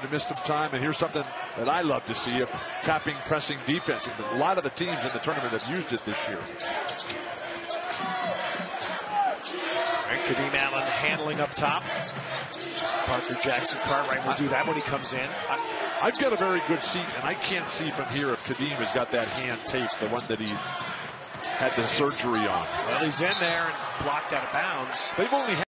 to miss some time, and here's something that I love to see: a tapping, pressing defense. A lot of the teams in the tournament have used it this year. And Kadeem Allen handling up top. Parker Jackson Cartwright will do that when he comes in. I've got a very good seat, and I can't see from here if Kadeem has got that hand taped, the one that he had the surgery on. Well, he's in there and blocked out of bounds. They've only